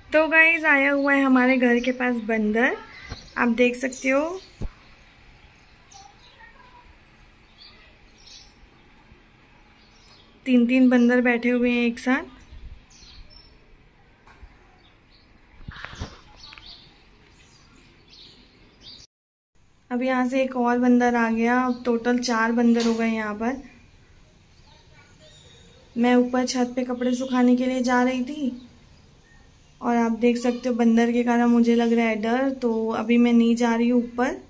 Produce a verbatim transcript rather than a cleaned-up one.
तो गाइस आया हुआ है हमारे घर के पास बंदर, आप देख सकते हो। तीन तीन बंदर बैठे हुए हैं एक साथ। अब यहाँ से एक और बंदर आ गया। अब टोटल चार बंदर हो गए यहाँ पर। मैं ऊपर छत पे कपड़े सुखाने के लिए जा रही थी और आप देख सकते हो बंदर के कारण मुझे लग रहा है डर, तो अभी मैं नहीं जा रही हूँ ऊपर।